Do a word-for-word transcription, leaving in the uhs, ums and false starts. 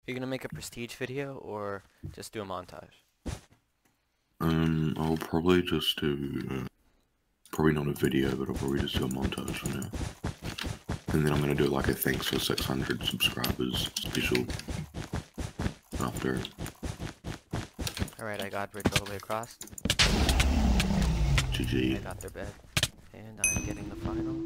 you gonna make a prestige video or just do a montage? Um, I'll probably just do, uh, probably not a video, but I'll probably just do a montage for now. And then I'm gonna do like a thanks for six hundred subscribers special after. Alright, I got bridge all the way across. G G. I got their bed. And I'm getting the final.